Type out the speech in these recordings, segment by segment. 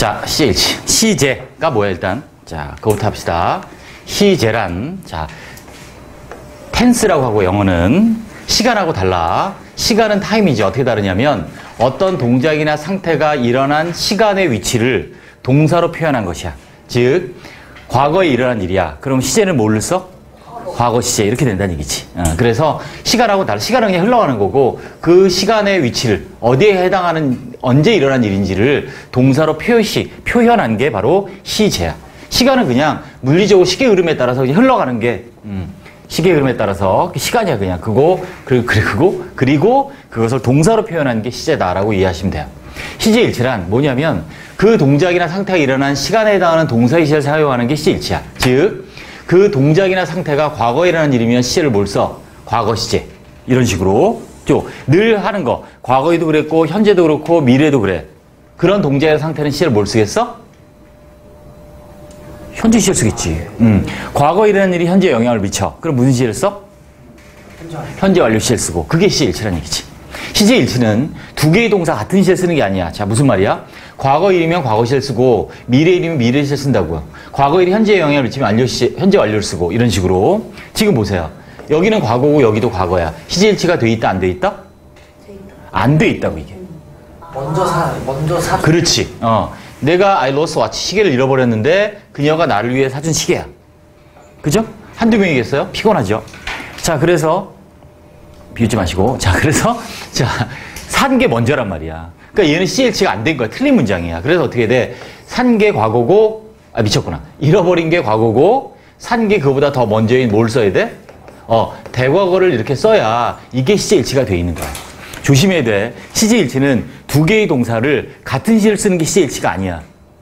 자, 시제일치. 시제가 뭐야, 일단? 자, 그거부터 합시다. 시제란, 자, 텐스라고 하고 영어는 시간하고 달라. 시간은 타임이지. 어떻게 다르냐면 어떤 동작이나 상태가 일어난 시간의 위치를 동사로 표현한 것이야. 즉, 과거에 일어난 일이야. 그럼 시제는 뭘로 써? 과거 시제. 이렇게 된다는 얘기지. 그래서 시간하고 달라. 시간은 그냥 흘러가는 거고 그 시간의 위치를 어디에 해당하는 언제 일어난 일인지를 동사로 표현한 게 바로 시제야. 시간은 그냥 물리적으로 시계 흐름에 따라서 그냥 흘러가는 게 시계 흐름에 따라서 시간이야 그냥. 그리고 그것을 동사로 표현한 게 시제다라고 이해하시면 돼요. 시제일치란 뭐냐면 그 동작이나 상태가 일어난 시간에 해당하는 동사시제를 사용하는 게 시제일치야. 즉, 그 동작이나 상태가 과거에 일어난 일이면 시제를 뭘 써? 과거 시제. 이런 식으로 늘 하는 거. 과거에도 그랬고 현재도 그렇고 미래도 그래. 그런 동작의 상태는 시제를 뭘 쓰겠어? 현재 시제를 쓰겠지. 과거에 일어난 일이 현재에 영향을 미쳐. 그럼 무슨 시제를 써? 현재 완료 시제를 쓰고. 그게 시제일치라는 얘기지. 시제일치는 두 개의 동사 같은 시제를 쓰는 게 아니야. 자, 무슨 말이야? 과거 일이면 과거 시제를 쓰고 미래 일이면 미래 시제를 쓴다고요. 과거 일이 현재에 영향을 미치면 완료 시제, 현재 완료를 쓰고 이런 식으로. 지금 보세요. 여기는 과거고 여기도 과거야. 시제일치가 돼 있다 안 돼 있다? 안 돼 있다고 이게. 먼저 사. 그렇지. 내가 I lost watch 시계를 잃어버렸는데 그녀가 나를 위해 사준 시계야. 그죠? 한두 명이겠어요? 피곤하죠. 자, 그래서 비웃지 마시고. 자, 그래서 산 게 먼저란 말이야. 그러니까 얘는 시제일치가 안 된 거야. 틀린 문장이야. 그래서 어떻게 돼? 산 게 과거고, 미쳤구나. 잃어버린 게 과거고, 산 게 그거보다 더 먼저인 뭘 써야 돼? 대과거를 이렇게 써야 이게 시제일치가 돼 있는 거야. 조심해야 돼. 시제일치는 두 개의 동사를 같은 시제를 쓰는 게 시제일치가 아니야.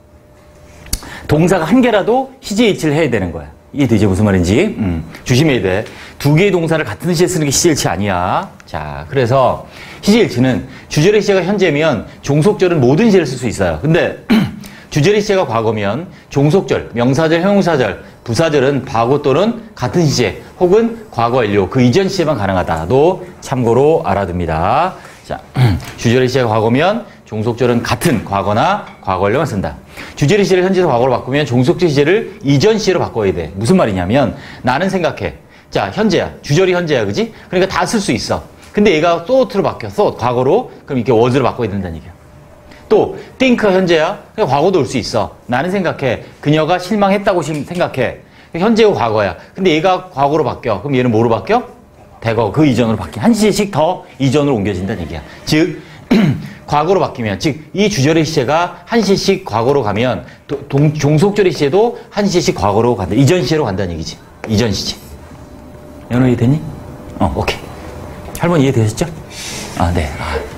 동사가 한 개라도 시제일치를 해야 되는 거야. 이해되지? 무슨 말인지? 조심해야 돼. 두 개의 동사를 같은 시제에 쓰는 게 시제일치 아니야. 자, 그래서 시제일치는 주절의 시제가 현재면 종속절은 모든 시제를 쓸 수 있어요. 근데 주절의 시제가 과거면 종속절, 명사절, 형용사절, 부사절은 과거 또는 같은 시제 혹은 과거 완료 그 이전 시제만 가능하다도 참고로 알아둡니다. 자, 주절의 시제가 과거면 종속절은 같은 과거나 과거 완료만 쓴다. 주절의 시제를 현재에서 과거로 바꾸면 종속절 시제를 이전 시제로 바꿔야 돼. 무슨 말이냐면 나는 생각해. 자, 현재야. 주절이 현재야. 그지? 그러니까 다 쓸 수 있어. 근데 얘가 thought로 바뀌어. thought, 과거로. 그럼 이렇게 was로 바꿔야 된다는 얘기야. 또 think가 현재야. 그냥 과거도 올 수 있어. 나는 생각해. 그녀가 실망했다고 생각해. 현재고 과거야. 근데 얘가 과거로 바뀌어. 그럼 얘는 뭐로 바뀌어? 대거 그 이전으로 바뀌어. 한 시제씩 더 이전으로 옮겨진다는 얘기야. 즉 과거로 바뀌면, 즉 이 주절의 시제가 한 시제씩 과거로 가면 종속절의 시제도 한 시제씩 과거로 간다. 이전 시제로 간다는 얘기지. 이전 시제. 연어 이해됐니? 오케이. 할머니 이해되셨죠? 네.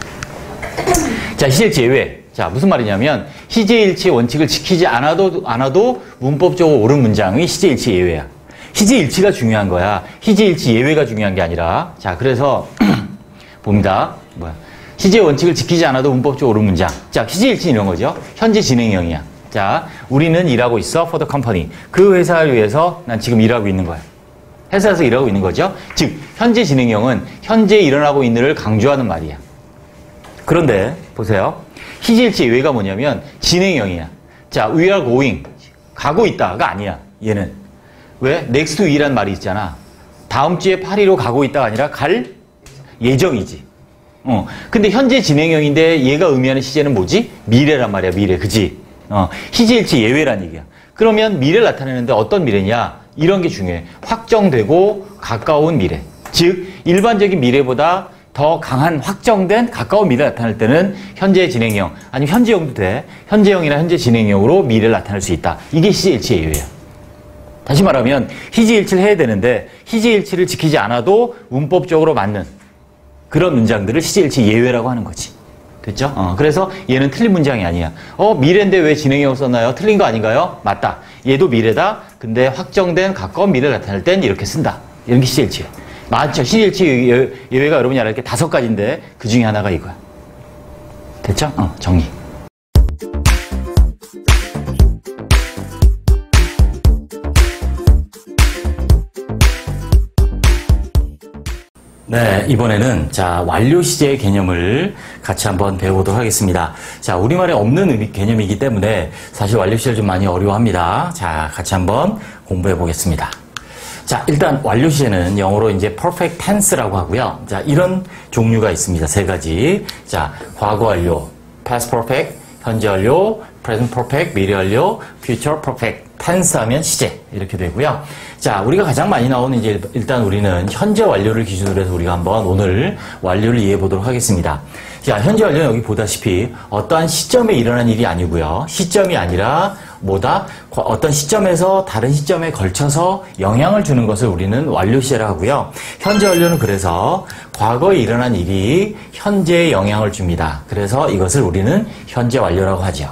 자, 시제일치 예외. 자, 무슨 말이냐면 시제일치 원칙을 지키지 않아도 문법적으로 옳은 문장이 시제일치 예외야. 시제일치가 중요한 거야. 시제일치 예외가 중요한 게 아니라. 자, 그래서 봅니다. 시제 원칙을 지키지 않아도 문법적으로 옳은 문장. 자, 시제일치는 이런 거죠. 현재 진행형이야. 자, 우리는 일하고 있어. for the company. 그 회사를 위해서 난 지금 일하고 있는 거야. 회사에서 일하고 있는 거죠. 즉, 현재 진행형은 현재 일어나고 있는 일을 강조하는 말이야. 그런데 보세요. 시제일치 예외가 뭐냐면 진행형이야. 자, we are going. 가고 있다가 아니야. 얘는. 왜? next to 이란 말이 있잖아. 다음 주에 파리로 가고 있다가 아니라 갈 예정이지. 근데 현재 진행형인데 얘가 의미하는 시제는 뭐지? 미래란 말이야. 미래. 그지? 시제일치 예외란 얘기야. 그러면 미래를 나타내는데 어떤 미래냐? 이런 게 중요해. 확정되고 가까운 미래. 즉 일반적인 미래보다 더 강한 확정된 가까운 미래를 나타낼 때는 현재 진행형 아니면 현재형도 돼. 현재형이나 현재 진행형으로 미래를 나타낼 수 있다. 이게 시제일치의 예외야. 다시 말하면 시제일치를 해야 되는데 시제일치를 지키지 않아도 문법적으로 맞는 그런 문장들을 시제일치 예외라고 하는 거지. 됐죠? 그래서 얘는 틀린 문장이 아니야. 미래인데 왜 진행형을 썼나요? 틀린 거 아닌가요? 맞다. 얘도 미래다. 근데 확정된 가까운 미래를 나타낼 땐 이렇게 쓴다. 이런 게 시제일치야. 맞죠? 시제일치 예외가 여러분이 알아야 할 게 5가지인데 그 중에 하나가 이거야. 됐죠? 정리. 네, 이번에는 자, 완료 시제의 개념을 같이 한번 배워보도록 하겠습니다. 자, 우리말에 없는 개념이기 때문에 사실 완료 시제를 좀 많이 어려워합니다. 자, 같이 한번 공부해 보겠습니다. 자, 일단 완료 시제는 영어로 이제 perfect tense라고 하고요. 자, 이런 종류가 있습니다. 세 가지. 자, 과거 완료, past perfect, 현재 완료, present perfect, 미래 완료, future perfect. tense 하면 시제 이렇게 되고요. 자, 우리가 가장 많이 나오는 이제 일단 우리는 현재 완료를 기준으로 해서 우리가 한번 오늘 완료를 이해해 보도록 하겠습니다. 자, 현재 완료는 여기 보다시피 어떠한 시점에 일어난 일이 아니고요. 시점이 아니라 뭐다? 어떤 시점에서 다른 시점에 걸쳐서 영향을 주는 것을 우리는 완료 시제라고 하고요. 현재 완료는 그래서 과거에 일어난 일이 현재에 영향을 줍니다. 그래서 이것을 우리는 현재 완료라고 하죠.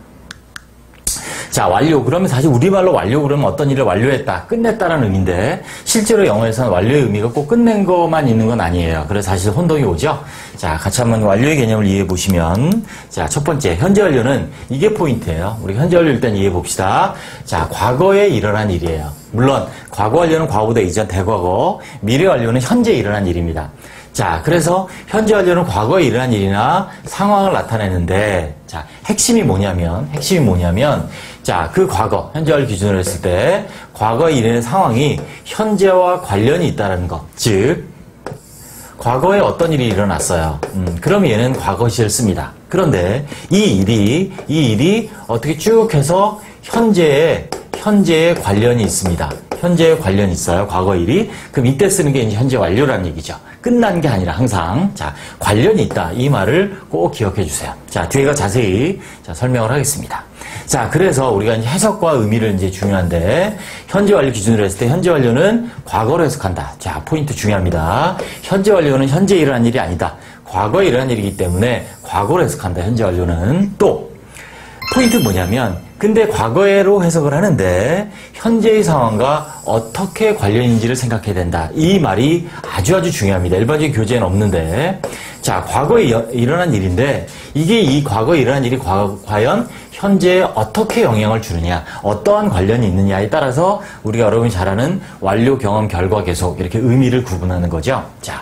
자, 완료. 그러면 사실 우리말로 완료 그러면 어떤 일을 완료했다, 끝냈다라는 의미인데 실제로 영어에서는 완료의 의미가 꼭 끝낸 것만 있는 건 아니에요. 그래서 사실 혼동이 오죠. 자, 같이 한번 완료의 개념을 이해해 보시면 자, 첫 번째 현재 완료는 이게 포인트예요. 우리 현재 완료 일단 이해해 봅시다. 자, 과거에 일어난 일이에요. 물론 과거 완료는 과거보다 이전 대과거, 미래 완료는 현재 일어난 일입니다. 자, 그래서 현재 완료는 과거에 일어난 일이나 상황을 나타내는데 자, 핵심이 뭐냐면 자, 그 과거, 현재 완료 기준으로 했을 때 과거에 일어난 상황이 현재와 관련이 있다는 것. 즉 과거에 어떤 일이 일어났어요. 그럼 얘는 과거 시를 씁니다. 그런데 이 일이 어떻게 쭉 해서 현재에 관련이 있습니다. 현재에 관련이 있어요. 과거 일이. 그럼 이때 쓰는 게 이제 현재 완료라는 얘기죠. 끝난 게 아니라 항상 자, 관련이 있다. 이 말을 꼭 기억해 주세요. 자, 뒤에가 자세히 자, 설명을 하겠습니다. 자, 그래서 우리가 이제 해석과 의미를 이제 중요한데 현재 완료 기준으로 했을 때 현재 완료는 과거로 해석한다. 자, 포인트 중요합니다. 현재 완료는 현재 일어난 일이 아니다. 과거에 일어난 일이기 때문에 과거로 해석한다. 현재 완료는 또 포인트 뭐냐면 근데 과거로 해석을 하는데 현재의 상황과 어떻게 관련인지를 생각해야 된다. 이 말이 아주 중요합니다. 일반적인 교재에는 없는데 자, 과거에 일어난 일인데 이게 이 과거에 일어난 일이 과연 현재에 어떻게 영향을 주느냐, 어떠한 관련이 있느냐에 따라서 우리가 여러분이 잘 아는 완료, 경험, 결과, 계속 이렇게 의미를 구분하는 거죠. 자,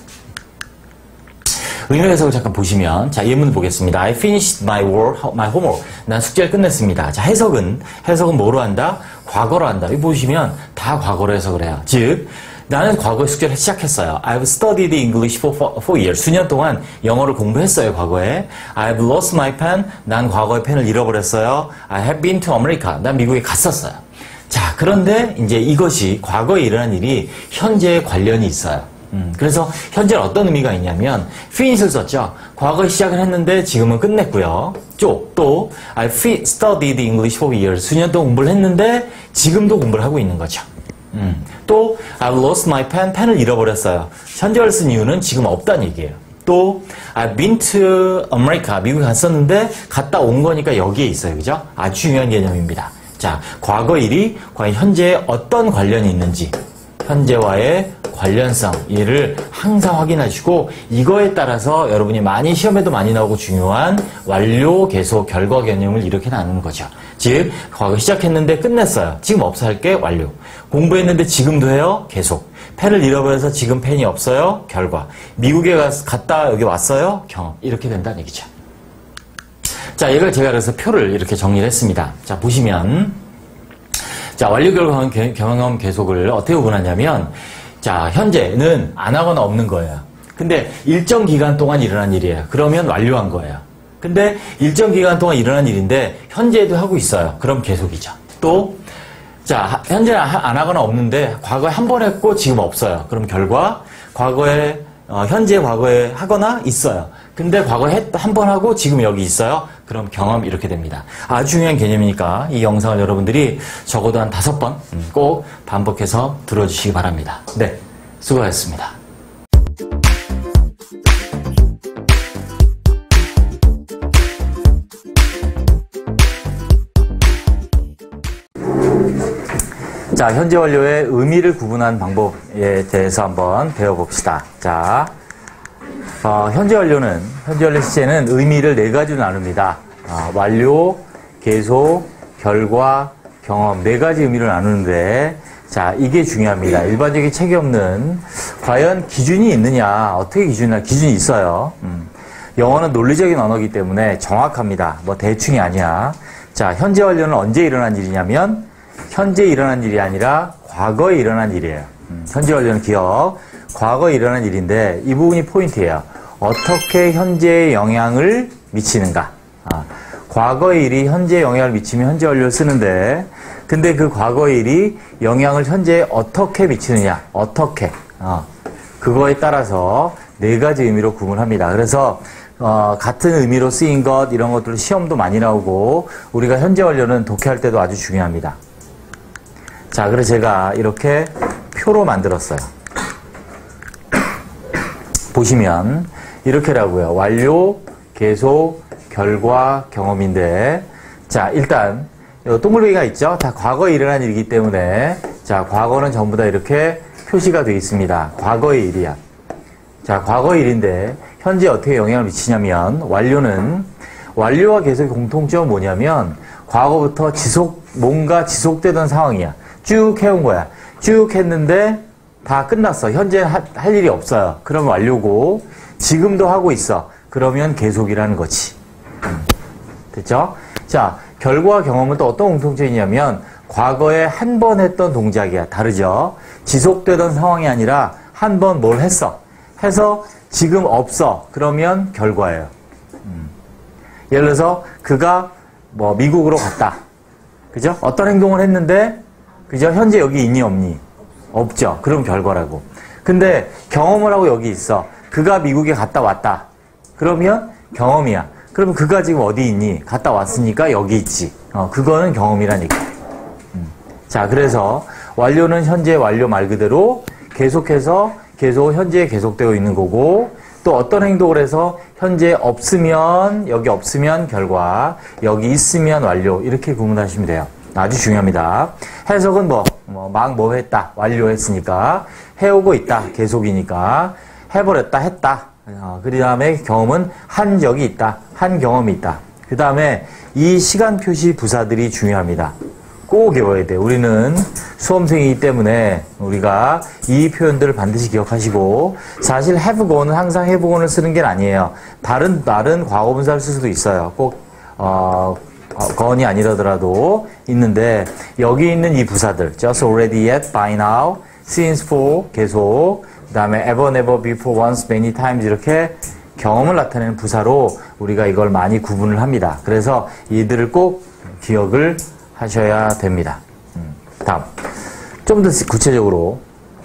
의미 해석을 잠깐 보시면 자, 예문 보겠습니다. I finished my homework. 난 숙제를 끝냈습니다. 자, 해석은 뭐로 한다? 과거로 한다. 여기 보시면 다 과거로 해석을 해요. 즉 나는 과거에 숙제를 시작했어요. I've studied English for 4 years. 수년 동안 영어를 공부했어요, 과거에. I've lost my pen. 난 과거에 펜을 잃어버렸어요. I have been to America. 난 미국에 갔었어요. 자, 그런데 이제 이것이 과거에 일어난 일이 현재에 관련이 있어요. 그래서 현재는 어떤 의미가 있냐면 finish를 썼죠. 과거에 시작을 했는데 지금은 끝냈고요. 또 I studied English for years. 수년 동안 공부를 했는데 지금도 공부를 하고 있는 거죠. 또 I've lost my pen. 펜을 잃어버렸어요. 현재를 쓴 이유는 지금 없다는 얘기예요. 또 I've been to America. 미국에 갔었는데 갔다 온 거니까 여기에 있어요. 그죠? 아주 중요한 개념입니다. 자, 과거 일이 과연 현재에 어떤 관련이 있는지 현재와의 관련성, 이를 항상 확인하시고 이거에 따라서 여러분이 시험에도 많이 나오고 중요한 완료, 계속, 결과 개념을 이렇게 나누는 거죠. 즉, 과거 시작했는데 끝냈어요. 지금 없어 할 게 완료. 공부했는데 지금도 해요. 계속. 펜을 잃어버려서 지금 펜이 없어요. 결과. 미국에 갔다 여기 왔어요. 경험. 이렇게 된다는 얘기죠. 자, 이걸 제가 그래서 표를 이렇게 정리를 했습니다. 자, 보시면 자, 완료, 결과, 경험, 계속을 어떻게 구분하냐면 자, 현재는 안 하거나 없는 거예요. 근데 일정 기간 동안 일어난 일이에요. 그러면 완료한 거예요. 근데 일정 기간 동안 일어난 일인데 현재에도 하고 있어요. 그럼 계속이죠. 또 자, 현재는 안 하거나 없는데 과거에 한 번 했고 지금 없어요. 그럼 결과 과거에 현재 과거에 하거나 있어요. 근데 과거에 한 번 하고 지금 여기 있어요. 그럼 경험 이렇게 됩니다. 아주 중요한 개념이니까 이 영상을 여러분들이 적어도 한 5번 꼭 반복해서 들어주시기 바랍니다. 네, 수고하셨습니다. 자, 현재 완료의 의미를 구분한 방법에 대해서 한번 배워봅시다. 자, 현재 완료 시제는 의미를 4가지로 나눕니다. 완료, 계속, 결과, 경험 4가지 의미를 나누는데 자, 이게 중요합니다. 일반적인 책이 없는 과연 기준이 있느냐, 어떻게 기준이 있어요. 영어는 논리적인 언어이기 때문에 정확합니다. 뭐 대충이 아니야. 자, 현재 완료는 언제 일어난 일이냐면 현재 일어난 일이 아니라 과거에 일어난 일이에요. 현재 완료는 기억, 과거에 일어난 일인데 이 부분이 포인트예요. 어떻게 현재에 영향을 미치는가. 과거의 일이 현재에 영향을 미치면 현재 완료를 쓰는데 근데 그 과거의 일이 영향을 현재에 어떻게 미치느냐. 어떻게. 그거에 따라서 네 가지 의미로 구분합니다. 그래서 같은 의미로 쓰인 것 이런 것들 시험도 많이 나오고 우리가 현재 완료는 독해할 때도 아주 중요합니다. 자, 그래서 제가 이렇게 표로 만들었어요. 보시면 이렇게라고요. 완료, 계속, 결과, 경험인데 자, 일단 동글뱅이가 있죠. 다 과거에 일어난 일이기 때문에 자, 과거는 전부 다 이렇게 표시가 되어 있습니다. 과거의 일이야. 자, 과거의 일인데 현재 어떻게 영향을 미치냐면 완료와 계속의 공통점은 뭐냐면 과거부터 뭔가 지속되던 상황이야. 쭉 해온 거야. 쭉 했는데 다 끝났어. 현재는 할 일이 없어요. 그러면 완료고 지금도 하고 있어. 그러면 계속이라는 거지. 됐죠? 자, 결과 경험은 또 어떤 공통점이 있냐면 과거에 한 번 했던 동작이야. 다르죠? 지속되던 상황이 아니라 한 번 뭘 했어. 해서 지금 없어. 그러면 결과예요. 예를 들어서 그가 뭐 미국으로 갔다. 그죠? 어떤 행동을 했는데 그죠? 현재 여기 있니 없니? 없죠. 그럼 결과라고. 근데 경험을 하고 여기 있어. 그가 미국에 갔다 왔다. 그러면 경험이야. 그러면 그가 지금 어디 있니? 갔다 왔으니까 여기 있지. 그거는 경험이라니까. 자, 그래서 완료는 현재 완료 말 그대로 계속해서 계속 현재에 계속되고 있는 거고 또 어떤 행동을 해서 현재 없으면 여기 없으면 결과 여기 있으면 완료 이렇게 구분하시면 돼요. 아주 중요합니다. 해석은 뭐 했다 완료했으니까 해오고 있다 계속이니까 해버렸다 했다 그 다음에 경험은 한 적이 있다 한 경험이 있다. 그 다음에 이 시간 표시 부사들이 중요합니다. 꼭 외워야 돼. 우리는 수험생이기 때문에 우리가 이 표현들을 반드시 기억하시고 사실 have go는 항상 have go는 쓰는 게 아니에요. 다른 과거분사를 쓸 수도 있어요. 꼭 건이 아니라더라도 있는데 여기 있는 이 부사들 just, already, yet, by now, since, for 계속 그 다음에 ever, never, before, once, many times 이렇게 경험을 나타내는 부사로 우리가 이걸 많이 구분을 합니다. 그래서 이들을 꼭 기억을 하셔야 됩니다. 다음. 좀 더 구체적으로.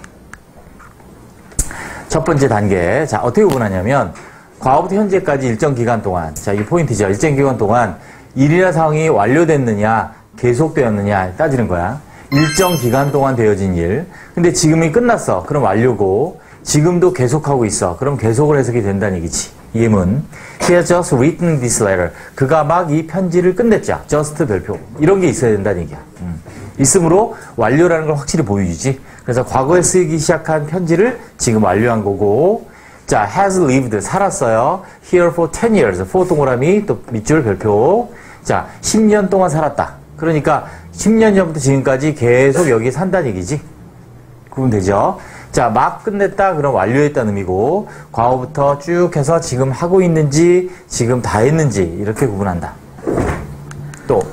첫 번째 단계. 자, 어떻게 구분하냐면, 과거부터 현재까지 일정 기간 동안, 자, 이 포인트죠. 일정 기간 동안 일이나 상황이 완료됐느냐, 계속되었느냐 따지는 거야. 일정 기간 동안 되어진 일. 근데 지금이 끝났어. 그럼 완료고, 지금도 계속하고 있어. 그럼 계속을 해석이 된다는 얘기지. 예문. He has just written this letter. 그가 막 이 편지를 끝냈죠. just 별표. 이런 게 있어야 된다는 얘기야. 있으므로 완료라는 걸 확실히 보여주지. 그래서 과거에 쓰기 시작한 편지를 지금 완료한 거고 자, has lived. 살았어요. Here for 10 years. for 동그라미 또 밑줄 별표. 자, 10년 동안 살았다. 그러니까 10년 전부터 지금까지 계속 여기 산다는 얘기지. 그럼 되죠. 자, 막 끝냈다 그럼 완료했다는 의미고 과거부터 쭉 해서 지금 하고 있는지 지금 다 했는지 이렇게 구분한다. 또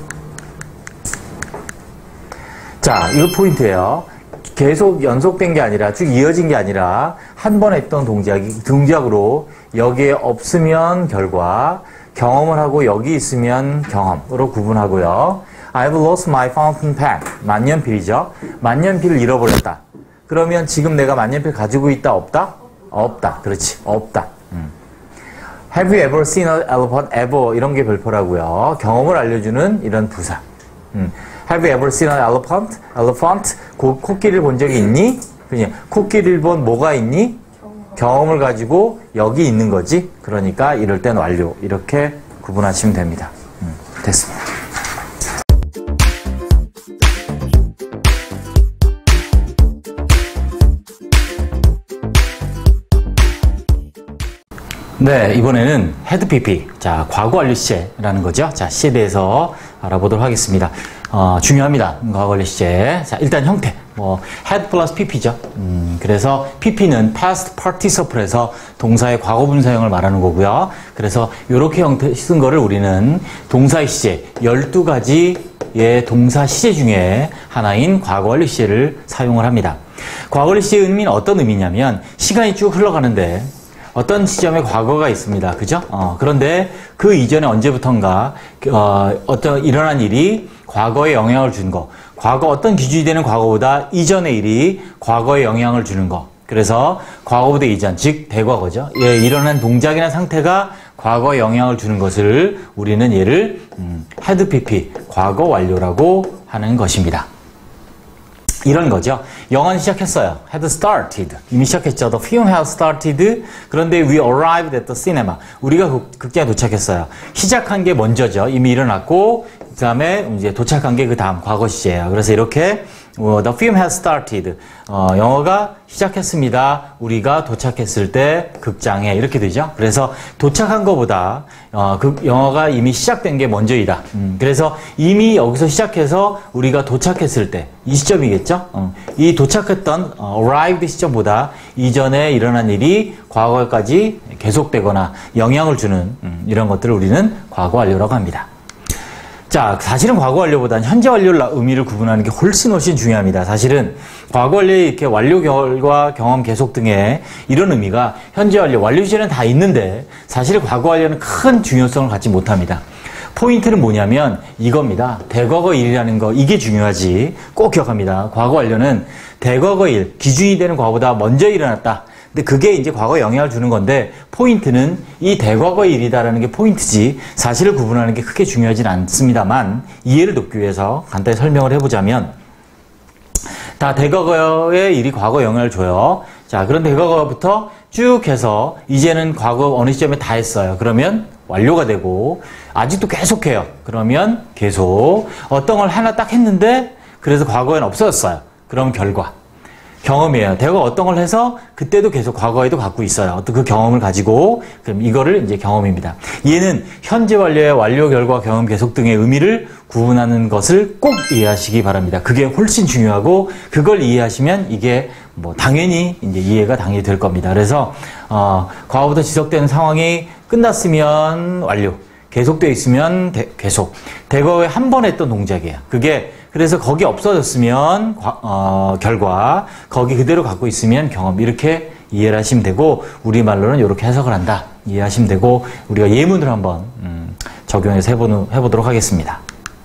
자, 이거 포인트예요. 계속 연속된 게 아니라 쭉 이어진 게 아니라 한 번 했던 동작으로 여기에 없으면 결과 경험을 하고 여기 있으면 경험으로 구분하고요. I've lost my fountain pen. 만년필이죠. 만년필을 잃어버렸다. 그러면 지금 내가 만년필 가지고 있다 없다? 없다. 그렇지. 없다. Have you ever seen an elephant? ever 이런 게 별표라고요. 경험을 알려주는 이런 부사. Have you ever seen an elephant? elephant? 코끼리를 본 적이 있니? 그냥 코끼리를 본 뭐가 있니? 경험을 가지고 여기 있는 거지. 그러니까 이럴 땐 완료. 이렇게 구분하시면 됩니다. 됐습니다. 네, 이번에는 헤드 PP. 자, 과거 완료 시제라는 거죠. 자, 시제에 대해서 알아보도록 하겠습니다. 중요합니다. 과거 완료 시제. 자, 일단 형태. had 플러스 pp죠. 그래서 pp는 past participle에서 동사의 과거 분사형을 말하는 거고요. 그래서 이렇게 형태 쓴 거를 우리는 동사의 시제 12가지의 동사 시제 중에 하나인 과거 완료 시제를 사용을 합니다. 과거 완료 시제의 의미는 어떤 의미냐면 시간이 쭉 흘러가는데 어떤 시점에 과거가 있습니다. 그죠? 그런데 그 이전에 언제부턴가 어떤 일어난 일이 과거에 영향을 준 거. 과거 어떤 기준이 되는 과거보다 이전의 일이 과거에 영향을 주는 거. 그래서 과거보다 이전, 즉 대과거죠. 예, 일어난 동작이나 상태가 과거에 영향을 주는 것을 우리는 얘를 had pp, 과거 완료라고 하는 것입니다. 이런 거죠. 영화는 시작했어요. had started. 이미 시작했죠. The film had started. 그런데 we arrived at the cinema. 우리가 극장에 도착했어요. 시작한 게 먼저죠. 이미 일어났고, 그 다음에 이제 도착한 게 그 다음 과거 시제예요. 그래서 이렇게 the film had started. 영화가 시작했습니다. 우리가 도착했을 때 극장에 이렇게 되죠. 그래서 도착한 것보다 영화가 이미 시작된 게 먼저이다. 그래서 이미 여기서 시작해서 우리가 도착했을 때 이 시점이겠죠. 이 도착했던 arrived 시점보다 이전에 일어난 일이 과거까지 계속되거나 영향을 주는 이런 것들을 우리는 과거 완료라고 합니다. 자, 사실은 과거 완료보다는 현재 완료의 의미를 구분하는 게 훨씬 중요합니다. 사실은 과거 완료의 이렇게 완료 결과, 경험 계속 등의 이런 의미가 현재 완료, 완료 시제는 다 있는데 사실 과거 완료는 큰 중요성을 갖지 못합니다. 포인트는 뭐냐면 이겁니다. 대과거 일이라는 거, 이게 중요하지. 꼭 기억합니다. 과거 완료는 대과거 일, 기준이 되는 과거보다 먼저 일어났다. 근데 그게 이제 과거에 영향을 주는 건데 포인트는 이 대과거 일이다라는 게 포인트지 사실을 구분하는 게 크게 중요하진 않습니다만 이해를 돕기 위해서 간단히 설명을 해보자면 다 대과거의 일이 과거에 영향을 줘요. 자, 그런 대과거부터 쭉 해서 이제는 과거 어느 시점에 다 했어요. 그러면 완료가 되고 아직도 계속해요. 그러면 계속 어떤 걸 하나 딱 했는데 그래서 과거에는 없어졌어요. 그럼 결과. 경험이에요. 대가 어떤 걸 해서 그때도 계속 과거에도 갖고 있어요. 어떤 그 경험을 가지고 그럼 이거를 이제 경험입니다. 얘는 현재 완료의 완료 결과 경험 계속 등의 의미를 구분하는 것을 꼭 이해하시기 바랍니다. 그게 훨씬 중요하고 그걸 이해하시면 이게 뭐 당연히 이제 이해가 당연히 될 겁니다. 그래서 과거부터 지속되는 상황이 끝났으면 완료, 계속되어 있으면 계속. 대과거에 한 번 했던 동작이에요. 그게 그래서 거기 없어졌으면 결과, 거기 그대로 갖고 있으면 경험. 이렇게 이해를 하시면 되고 우리말로는 이렇게 해석을 한다. 이해하시면 되고 우리가 예문을 한번 적용해서 해보도록 하겠습니다.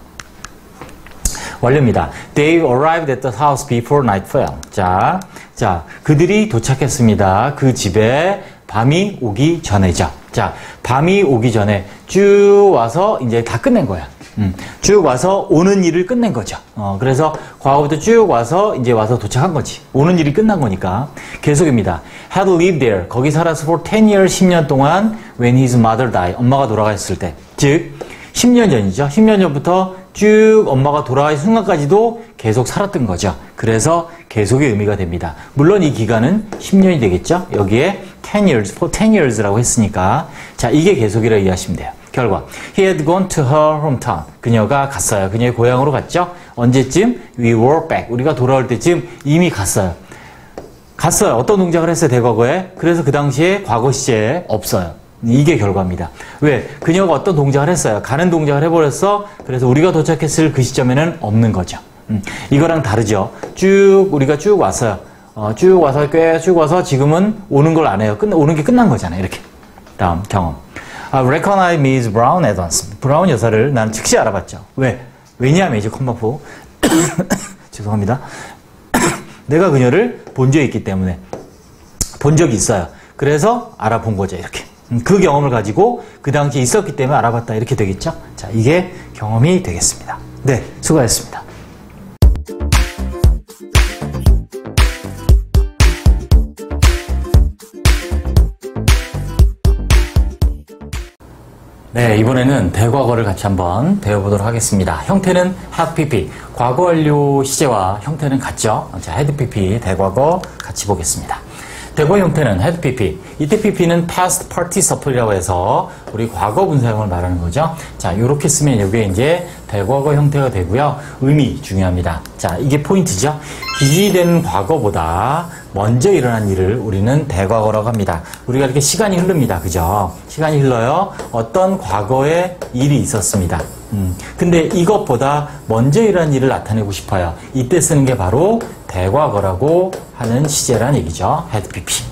완료입니다. They arrived at the house before night fell. 자, 그들이 도착했습니다. 그 집에 밤이 오기 전에죠. 자, 밤이 오기 전에 쭉 와서 이제 다 끝낸 거야. 쭉 와서 오는 일을 끝낸 거죠. 그래서 과거부터 쭉 와서 이제 와서 도착한 거지. 오는 일이 끝난 거니까. 계속입니다. had lived there. 거기 살아서 for 10 years, 10년 동안 when his mother died. 엄마가 돌아가셨을 때. 즉, 10년 전이죠. 10년 전부터 쭉 엄마가 돌아가신 순간까지도 계속 살았던 거죠. 그래서 계속의 의미가 됩니다. 물론 이 기간은 10년이 되겠죠. 여기에 10 years, for 10 years라고 했으니까. 자, 이게 계속이라 이해하시면 돼요. 결과 He had gone to her hometown. 그녀가 갔어요. 그녀의 고향으로 갔죠. 언제쯤? We were back. 우리가 돌아올 때쯤 이미 갔어요. 어떤 동작을 했어요? 대과거에. 그래서 그 당시에 과거 시제에 없어요. 이게 결과입니다. 왜? 그녀가 어떤 동작을 했어요. 가는 동작을 해버렸어. 그래서 우리가 도착했을 그 시점에는 없는 거죠. 이거랑 다르죠. 우리가 쭉 왔어요. 쭉 와서 지금은 오는 걸 안 해요. 오는 게 끝난 거잖아요. 이렇게. 다음 경험. Recognize Ms. Brown at once. 브라운 여사를 난 즉시 알아봤죠. 왜? 왜냐하면 이제 컴마포 죄송합니다. 내가 그녀를 본 적이 있기 때문에 본 적이 있어요. 그래서 알아본 거죠. 이렇게. 그 경험을 가지고 그 당시에 있었기 때문에 알아봤다. 이렇게 되겠죠. 자, 이게 경험이 되겠습니다. 네, 수고하셨습니다. 네, 이번에는 대과거를 같이 한번 배워보도록 하겠습니다. 형태는 had pp, 과거 완료 시제와 형태는 같죠. 자, had pp, 대과거 같이 보겠습니다. 대거 형태는 had pp. 이때 pp는 past participle이라고 해서 우리 과거 분사형을 말하는 거죠. 자, 이렇게 쓰면 이게 이제 대과거 형태가 되고요. 의미 중요합니다. 자, 이게 포인트죠. 기준이 과거보다 먼저 일어난 일을 우리는 대과거라고 합니다. 우리가 이렇게 시간이 흐릅니다. 그죠? 시간이 흘러요. 어떤 과거의 일이 있었습니다. 근데 이것보다 먼저 일어난 일을 나타내고 싶어요. 이때 쓰는 게 바로 대과거라고 하는 시제란 얘기죠. had pp.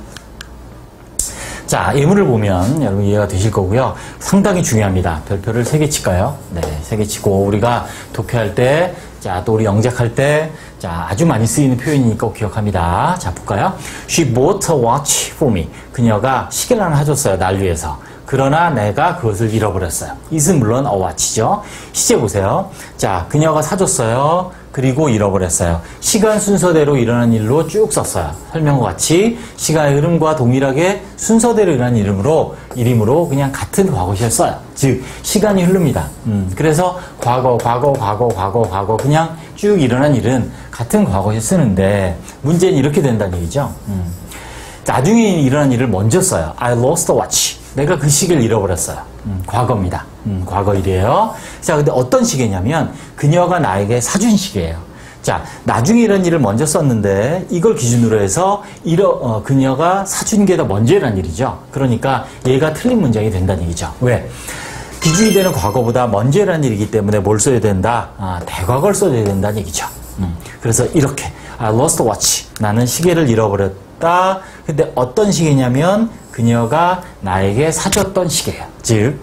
자, 예문을 보면 여러분 이해가 되실 거고요. 상당히 중요합니다. 별표를 3개 칠까요? 네, 3개 치고 우리가 독해할 때, 자, 또 우리 영작할 때, 자, 아주 많이 쓰이는 표현이니까 꼭 기억합니다. 자, 볼까요? She bought a watch for me. 그녀가 시계를 하나 사줬어요. 날 위해서. 그러나 내가 그것을 잃어버렸어요. it은 물론 a watch죠. 시제 보세요. 자, 그녀가 사줬어요. 그리고 잃어버렸어요. 시간 순서대로 일어난 일로 쭉 썼어요. 설명과 같이 시간의 흐름과 동일하게 순서대로 일어난 이름으로 그냥 같은 과거시를 써요. 즉 시간이 흐릅니다. 그래서 과거 그냥 쭉 일어난 일은 같은 과거시 쓰는데 문제는 이렇게 된다는 얘기죠. 나중에 일어난 일을 먼저 써요. I lost the watch. 내가 그 시계를 잃어버렸어요. 과거입니다. 과거 일이에요. 자, 근데 어떤 시계냐면 그녀가 나에게 사준 시계예요. 자, 나중에 이런 일을 먼저 썼는데 이걸 기준으로 해서 그녀가 사준 게 더 먼저 일어난 일이죠. 그러니까 얘가 틀린 문장이 된다는 얘기죠. 왜? 기준이 되는 과거보다 먼저 일어난 일이기 때문에 뭘 써야 된다? 대과거를 써야 된다는 얘기죠. 그래서 이렇게 I lost the watch. 나는 시계를 잃어버렸다. 근데 어떤 시계냐면 그녀가 나에게 사줬던 시계예요. 즉,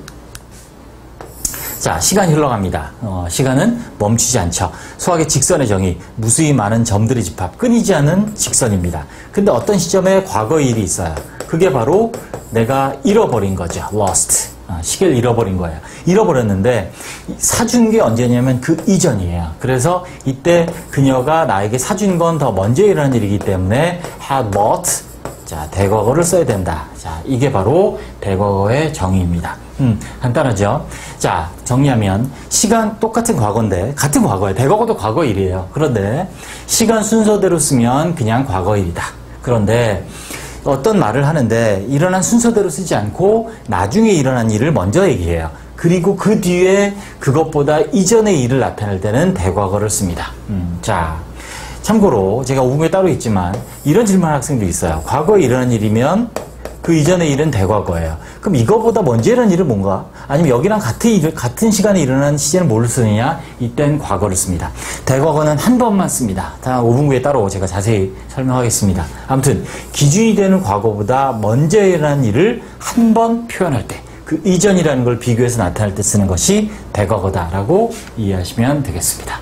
자, 시간이 흘러갑니다. 시간은 멈추지 않죠. 수학의 직선의 정의, 무수히 많은 점들의 집합, 끊이지 않은 직선입니다. 근데 어떤 시점에 과거 일이 있어요. 그게 바로 내가 잃어버린 거죠. lost. 시계를 잃어버린 거예요. 잃어버렸는데 사준 게 언제냐면 그 이전이에요. 그래서 이때 그녀가 나에게 사준 건 더 먼저 일어난 일이기 때문에 had bought. 자, 대과거를 써야 된다. 자, 이게 바로 대과거의 정의입니다. 간단하죠? 자, 정리하면 시간 똑같은 과거인데 같은 과거예요. 대과거도 과거 일이에요. 그런데 시간 순서대로 쓰면 그냥 과거 일이다. 그런데 어떤 말을 하는데 일어난 순서대로 쓰지 않고 나중에 일어난 일을 먼저 얘기해요. 그리고 그 뒤에 그것보다 이전의 일을 나타낼 때는 대과거를 씁니다. 자, 참고로 제가 5분에 따로 있지만 이런 질문하는 학생도 있어요. 과거에 일어난 일이면 그 이전의 일은 대과거예요. 그럼 이거보다 먼저 일어난 일은 뭔가? 아니면 여기랑 같은 시간에 일어난 시제는 뭘 쓰느냐? 이땐 과거를 씁니다. 대과거는 한 번만 씁니다. 다음 5분구에 따로 제가 자세히 설명하겠습니다. 아무튼 기준이 되는 과거보다 먼저 일어난 일을 한 번 표현할 때 그 이전이라는 걸 비교해서 나타낼 때 쓰는 것이 대과거다라고 이해하시면 되겠습니다.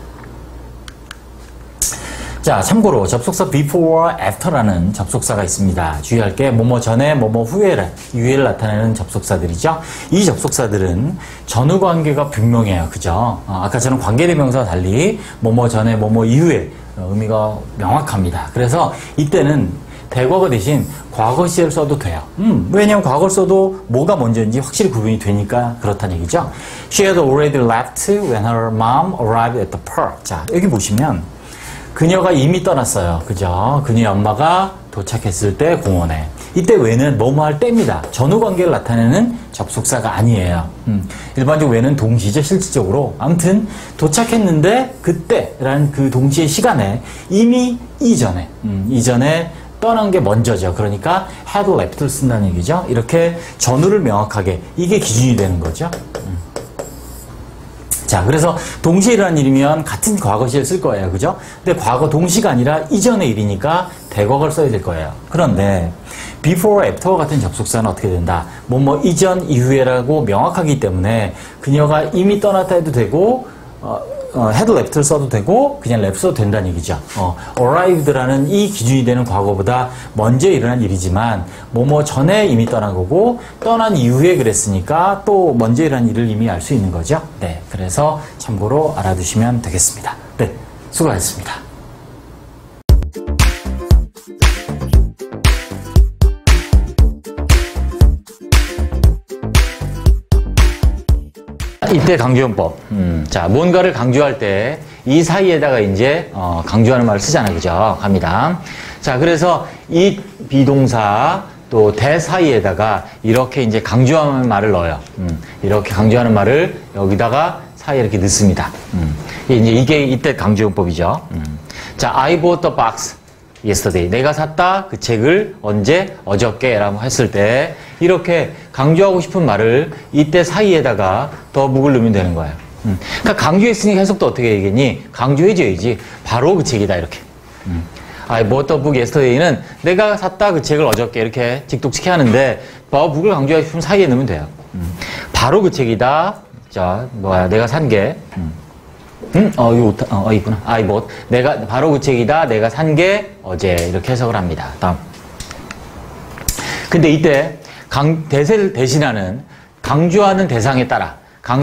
자, 참고로 접속사 before, after라는 접속사가 있습니다. 주의할 게 뭐뭐 전에, 뭐뭐 이후에를 나타내는 접속사들이죠. 이 접속사들은 전후 관계가 분명해요. 그죠? 아까처럼 관계대명사와 달리 뭐뭐 전에, 뭐뭐 이후에 의미가 명확합니다. 그래서 이때는 대과거 대신 과거 시제를 써도 돼요. 왜냐면 과거를 써도 뭐가 먼저인지 확실히 구분이 되니까 그렇다는 얘기죠. She had already left when her mom arrived at the park. 자, 여기 보시면 그녀가 이미 떠났어요. 그죠? 그녀의 엄마가 도착했을 때 공원에. 이때 왜는 뭐뭐 할 때입니다. 전후 관계를 나타내는 접속사가 아니에요. 일반적으로 왜는 동시죠, 실질적으로. 아무튼 도착했는데 그때라는 그 동시의 시간에 이미 이전에 떠난 게 먼저죠. 그러니까 had left를 쓴다는 얘기죠. 이렇게 전후를 명확하게 이게 기준이 되는 거죠. 자, 그래서 동시에 일어난 일이면 같은 과거 시를 쓸 거예요. 그죠? 근데 과거 동시가 아니라 이전의 일이니까 대과거를 써야 될 거예요. 그런데 before, after 같은 접속사는 어떻게 된다? 뭐뭐 이전, 이후에라고 명확하기 때문에 그녀가 이미 떠났다 해도 되고 had left를 써도 되고 그냥 left 써도 된다는 얘기죠. arrived라는 이 기준이 되는 과거보다 먼저 일어난 일이지만 뭐뭐 전에 이미 떠난 거고 떠난 이후에 그랬으니까 또 먼저 일어난 일을 이미 알 수 있는 거죠. 네, 그래서 참고로 알아두시면 되겠습니다. 네, 수고하셨습니다. 이때 강조용법. 자, 뭔가를 강조할 때 이 사이에다가 이제 강조하는 말을 쓰잖아요. 그죠? 갑니다. 자, 그래서 이 비동사 또 대 사이에다가 이렇게 이제 강조하는 말을 넣어요. 이렇게 강조하는 말을 여기다가 사이에 이렇게 넣습니다. 이게 이때 강조용법이죠. 자, I bought the box yesterday. 내가 샀다 그 책을 언제? 어저께 라고 했을 때 이렇게 강조하고 싶은 말을 이때 사이에다가 더북을 넣으면 되는 거예요. 그러니까 강조했으니까 해석도 어떻게 얘기했니? 강조해줘야지. 바로 그 책이다 이렇게. I bought the book yesterday는 내가 샀다 그 책을 어저께 이렇게 직독시켜 하는데 book을 강조하고 싶으면 사이에 넣으면 돼요. 바로 그 책이다. 자, 뭐야? 내가 산 게. 이거 있구나. I bought. 내가 바로 그 책이다. 내가 산 게 어제 이렇게 해석을 합니다. 다음. 근데 이때 대세를 대신하는 강조하는 대상에 따라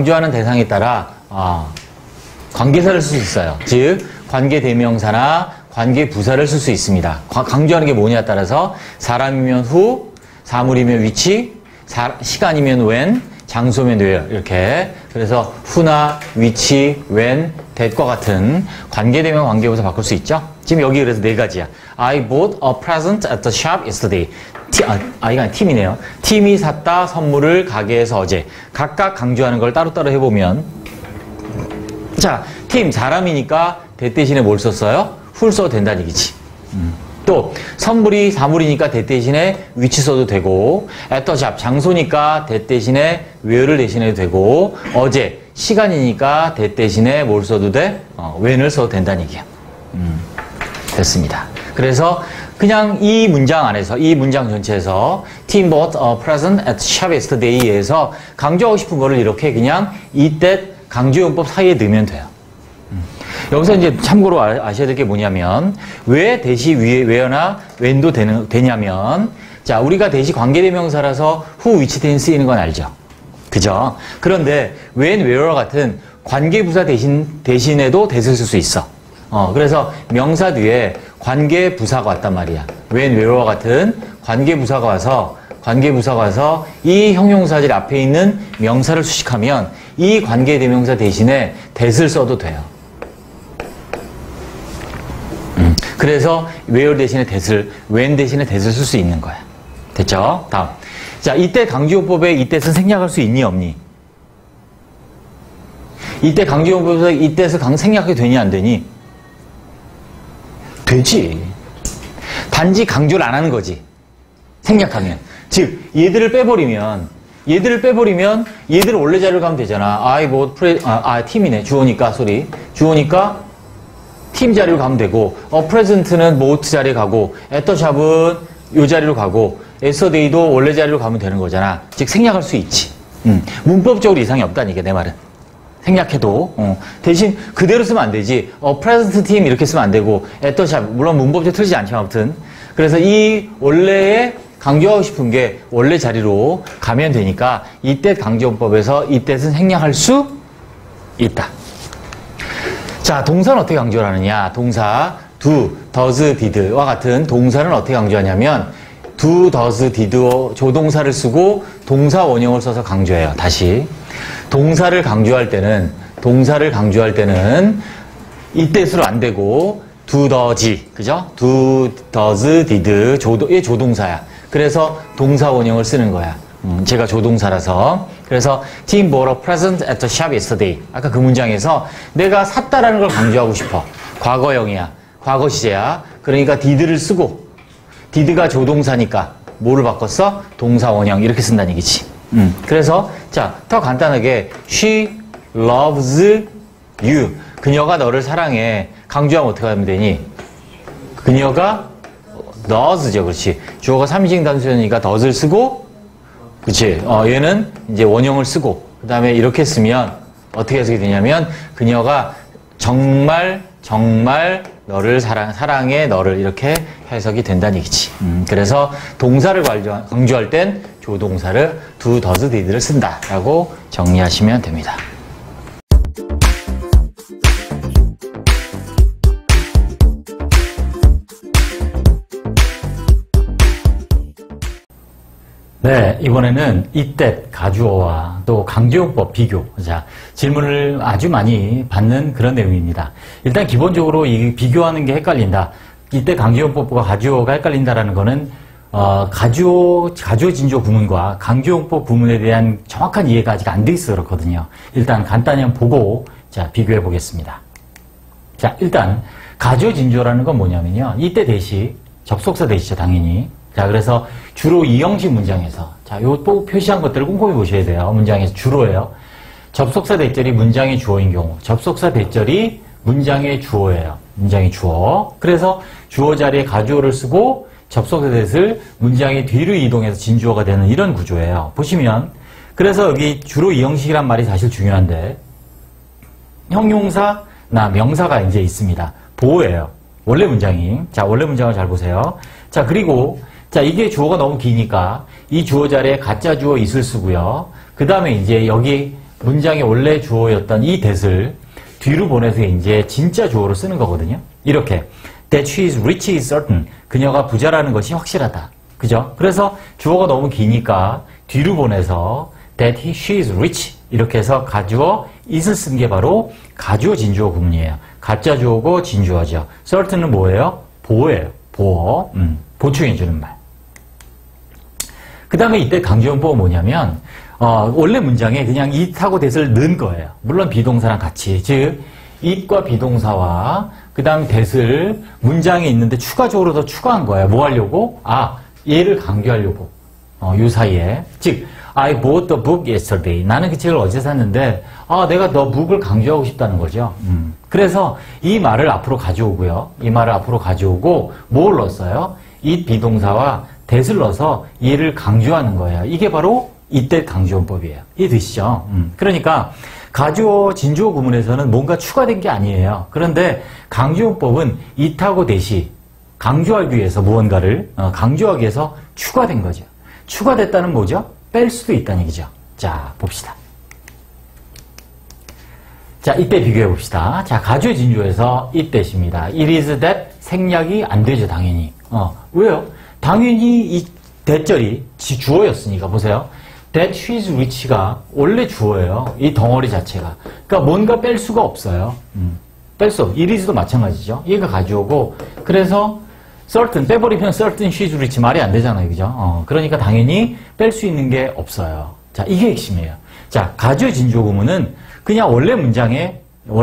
관계사를 쓸 수 있어요. 즉 관계대명사나 관계부사를 쓸 수 있습니다. 강조하는 게 뭐냐에 따라서 사람이면 who, 사물이면 which, 시간이면 when, 장소면 where 이렇게. 그래서 who나 which, when, that과 같은 관계대명 관계부사 바꿀 수 있죠. 지금 여기 그래서 네 가지야. I bought a present at the shop yesterday. 이가 아니라 팀이네요. 팀이 샀다 선물을 가게에서 어제. 각각 강조하는 걸 따로따로 해보면, 자, 팀 사람이니까 that 대신에 뭘 썼어요? who를 써도 된다는 얘기지. 또 선물이 사물이니까 that 대신에 which 써도 되고, at the shop 장소니까 that 대신에 where를 대신해도 되고, 어제 시간이니까 that 대신에 뭘 써도 돼? when을 써도 된다는 얘기야. 됐습니다. 그래서 그냥 이 문장 안에서, 이 문장 전체에서 Tim bought a present at shop yesterday에서 강조하고 싶은 거를 이렇게 그냥 이때 강조용법 사이에 넣으면 돼요. 여기서 이제 참고로 아셔야 될 게 뭐냐면, 왜 대시 위에 where나 when도 되냐면, 자, 우리가 대시 관계대명사라서 who, which 대신 쓰이는 건 알죠? 그죠? 그런데 when, where와 같은 관계부사 대신에도 대를 쓸 수 있어. 그래서 명사 뒤에 관계부사가 왔단 말이야. when, where와 같은 관계부사가 와서 이 형용사질 앞에 있는 명사를 수식하면 이 관계대명사 대신에 that을 써도 돼요. 그래서 where 대신에 that을, when 대신에 that을 쓸 수 있는 거야. 됐죠? 다음. 자, 이때 강조용법에 이 that은 생략할 수 있니 없니? 이때 강조용법에서 이 that을 생략하게 되니 안 되니? 되지. 단지 강조를 안 하는 거지. 생략하면. 즉, 얘들을 빼버리면 얘들 원래 자리로 가면 되잖아. 팀이네. 주어니까 팀 자리로 가면 되고, present는 boat 자리에 가고, at the shop은 요 자리로 가고, yesterday도 원래 자리로 가면 되는 거잖아. 즉, 생략할 수 있지. 문법적으로 이상이 없다니까, 내 말은. 생략해도. 대신 그대로 쓰면 안 되지. present team 이렇게 쓰면 안 되고, at the shop. 물론 문법적으로 틀리지 않지만 아무튼. 그래서 이 원래에 강조하고 싶은 게 원래 자리로 가면 되니까, 이때 강조법에서 이 that은 생략할 수 있다. 자, 동사는 어떻게 강조를 하느냐? 동사 do, does, did와 같은 동사는 어떻게 강조하냐면 do, does, did 조동사를 쓰고 동사 원형을 써서 강조해요. 다시. 동사를 강조할 때는 이 뜻으로 안 되고 do, does, 그죠? do, does, did 얘 조동사야. 그래서 동사 원형을 쓰는 거야. 제가 조동사라서. 그래서 Tim bought a present at the shop yesterday. 아까 그 문장에서 내가 샀다라는 걸 강조하고 싶어. 과거형이야. 과거 시제야. 그러니까 did를 쓰고, did가 조동사니까 뭐를 바꿨어? 동사 원형 이렇게 쓴다는 얘기지. 그래서 자, 더 간단하게 she loves you. 그녀가 너를 사랑해. 강조하면 어떻게 하면 되니? 그녀가 does죠. 그렇지. 주어가 3인칭 단수니까 does를 쓰고, 그치. 얘는 이제 원형을 쓰고, 그 다음에 이렇게 쓰면 어떻게 해석이 되냐면, 그녀가 정말 너를 사랑해, 너를 이렇게 해석이 된다는 얘기지. 그래서 동사를 강조할 땐 조동사를 do, does, did를 쓴다라고 정리하시면 됩니다. 네, 이번에는 이때 가주어와 또 강조용법 비교. 자, 질문을 아주 많이 받는 그런 내용입니다. 일단 기본적으로 이 비교하는 게 헷갈린다. 이때 강조용법과 가주어가 헷갈린다라는 거는 가주어 진주어 구문과 강조용법 구문에 대한 정확한 이해가 아직 안 돼 있어 그렇거든요. 일단 간단히 한번 보고 자 비교해 보겠습니다. 자 일단 가주어 진주어라는 건 뭐냐면요. 이때 대시 접속사 대시죠 당연히. 자 그래서 주로 이 형식 문장에서 자 요 또 표시한 것들을 꼼꼼히 보셔야 돼요. 문장에서 주로예요. 접속사 대절이 문장의 주어인 경우 접속사 대절이 문장의 주어예요. 문장의 주어. 그래서 주어 자리에 가주어를 쓰고 접속사 대를 문장의 뒤로 이동해서 진주어가 되는 이런 구조예요. 보시면 그래서 여기 주로 이 형식이란 말이 사실 중요한데 형용사나 명사가 이제 있습니다. 보호예요. 원래 문장이. 자 원래 문장을 잘 보세요. 자 그리고 자 이게 주어가 너무 기니까 이 주어 자리에 가짜 주어 있을 쓰고요. 그 다음에 이제 여기 문장의 원래 주어였던 이 that을 뒤로 보내서 이제 진짜 주어로 쓰는 거거든요. 이렇게 that she is rich is certain. 그녀가 부자라는 것이 확실하다. 그죠? 그래서 주어가 너무 기니까 뒤로 보내서 that she is rich 이렇게 해서 가주어 is을 쓴 게 바로 가주어 진주어 구문이에요. 가짜 주어고 진주어죠. certain은 뭐예요? 보호예요. 보호. 보충해주는 말. 그 다음에 이때 강조용법은 뭐냐면 원래 문장에 그냥 it하고 that을 넣은 거예요. 물론 비동사랑 같이. 즉 it과 비동사와 그 다음에 that을 문장에 있는데 추가적으로 더 추가한 거예요. 뭐 하려고? 얘를 강조하려고. 요 사이에. 즉 I bought the book yesterday. 나는 그 책을 어제 샀는데 내가 the book을 강조하고 싶다는 거죠. 그래서 이 말을 앞으로 가져오고요. 이 말을 앞으로 가져오고 뭘 넣었어요? it 비동사와 that을 넣어서 얘를 강조하는 거예요. 이게 바로 이때 강조원법이에요. 이해되시죠? 그러니까 가주어 진주어 구문에서는 뭔가 추가된 게 아니에요. 그런데 강조원법은 it하고 that이 강조하기 위해서 무언가를 강조하기 위해서 추가된 거죠. 추가됐다는 뭐죠? 뺄 수도 있다는 얘기죠. 자 봅시다. 자 이때 비교해 봅시다. 자 가주어 진주어에서 itthat입니다. it is that 생략이 안 되죠 당연히. 왜요? 당연히 이 that절이 주어였으니까 보세요. that she is rich가 원래 주어예요. 이 덩어리 자체가. 그러니까 뭔가 뺄 수가 없어요. 뺄 수 없어. it is도 마찬가지죠. 얘가 가주어고 그래서 certain 빼버리면 certain she is rich 말이 안 되잖아요. 그죠? 그러니까 당연히 뺄 수 있는 게 없어요. 자 이게 핵심이에요. 자 가주어 진주어 구문은 그냥 원래 문장에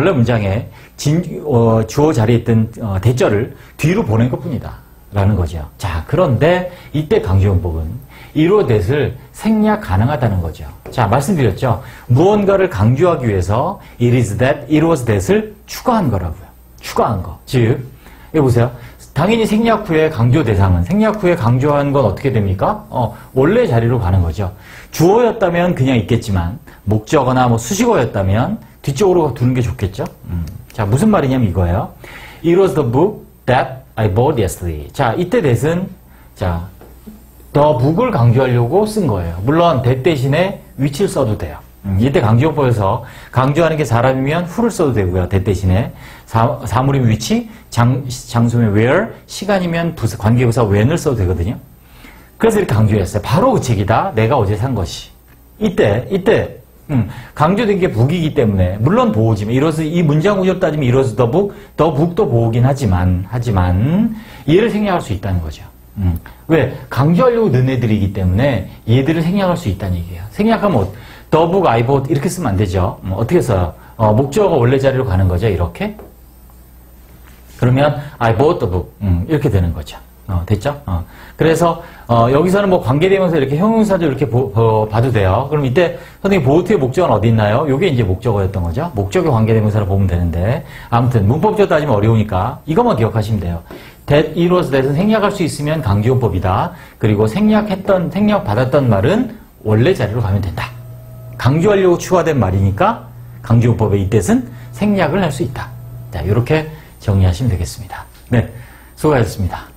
주어 자리에 있던 that절을 뒤로 보낸 것뿐이다. 라는 거죠. 자, 그런데 이때 강조용법은 이로 that을 생략 가능하다는 거죠. 자, 말씀드렸죠. 무언가를 강조하기 위해서 it is that, it was that을 추가한 거라고요. 추가한 거. 즉, 여기 보세요. 당연히 생략 후에 강조 대상은 생략 후에 강조한 건 어떻게 됩니까? 원래 자리로 가는 거죠. 주어였다면 그냥 있겠지만 목적어나 뭐 수식어였다면 뒤쪽으로 두는 게 좋겠죠. 자, 무슨 말이냐면 이거예요. It was the book that I bought yesterday. 자, 이때 that은 자, the book을 강조하려고 쓴 거예요. 물론 that 대신에 which를 써도 돼요. 이때 강조법에서 강조하는 게 사람이면 who를 써도 되고요. that 대신에 사물이면 which, 장소면 where, 시간이면 관계부사 when을 써도 되거든요. 그래서 이렇게 강조했어요. 바로 그 책이다. 내가 어제 산 것이. 이때 강조된 게 book이기 때문에 물론 보호지만 이 문장 구조를 따지면 it was the book도 보호긴 하지만 얘를 생략할 수 있다는 거죠. 왜? 강조하려고 넣은 애들이기 때문에 얘들을 생략할 수 있다는 얘기예요. 생략하면 the book I bought 이렇게 쓰면 안 되죠. 어떻게 써요? 목적어가 원래 자리로 가는 거죠. 이렇게. 그러면 I bought the book 이렇게 되는 거죠. 됐죠? 그래서 여기서는 뭐 관계대명사 이렇게 형용사도 이렇게 봐도 돼요. 그럼 이때 선생님 bought의 목적어는 어디 있나요? 요게 이제 목적어였던 거죠. 목적의 관계대명사를 보면 되는데 아무튼 문법적으로 따지면 어려우니까 이것만 기억하시면 돼요. that, it was that은 생략할 수 있으면 강조용법이다. 그리고 생략받았던 말은 원래 자리로 가면 된다. 강조하려고 추가된 말이니까 강조용법의 이 that은 생략을 할 수 있다. 자, 이렇게 정리하시면 되겠습니다. 네, 수고하셨습니다.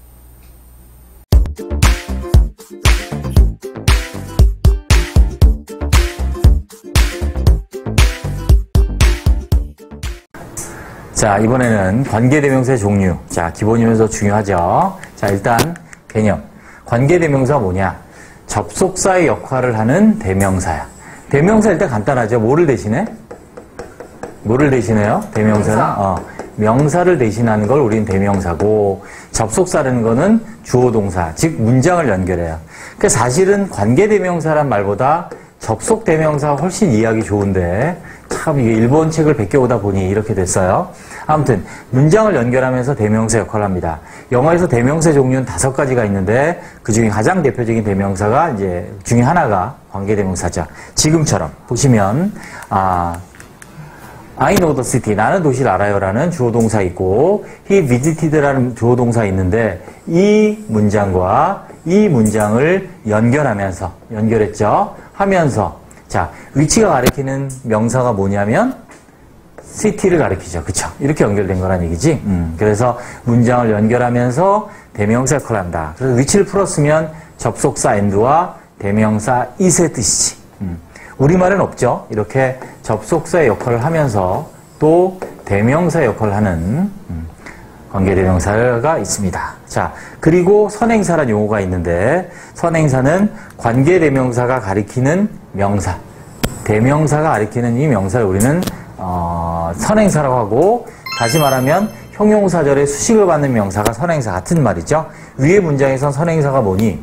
자, 이번에는 관계대명사의 종류. 자, 기본이면서 중요하죠. 자, 일단 개념. 관계대명사가 뭐냐? 접속사의 역할을 하는 대명사야. 대명사 일단 간단하죠. 뭐를 대신해? 뭐를 대신해요? 대명사는? 명사를 대신하는 걸 우리는 대명사고, 접속사라는 거는 주어 동사, 즉 문장을 연결해요. 그러니까 사실은 관계대명사란 말보다 접속대명사가 훨씬 이해하기 좋은데, 참 이게 일본 책을 베껴오다 보니 이렇게 됐어요. 아무튼 문장을 연결하면서 대명사 역할을 합니다. 영어에서 대명사 종류는 5가지가 있는데 그 중에 가장 대표적인 대명사가 이제 중에 하나가 관계대명사죠. 지금처럼 보시면 I know the city, 나는 도시를 알아요라는 주어 동사 있고 he visited라는 주어 동사 있는데 이 문장과 이 문장을 연결했죠. 하면서 자, 위치가 가리키는 명사가 뭐냐면 city를 가리키죠. 그쵸? 이렇게 연결된 거란 얘기지. 그래서 문장을 연결하면서 대명사 역할을 한다. 그래서 위치를 풀었으면 접속사 and와 대명사 is의 뜻이지. 우리말은 없죠. 이렇게 접속사의 역할을 하면서 또 대명사 역할을 하는 관계대명사가 있습니다. 자, 그리고 선행사라는 용어가 있는데 선행사는 관계대명사가 가리키는 명사, 대명사가 가리키는 이 명사를 우리는 선행사라고 하고, 다시 말하면 형용사절에 수식을 받는 명사가 선행사 같은 말이죠. 위의 문장에선 선행사가 뭐니?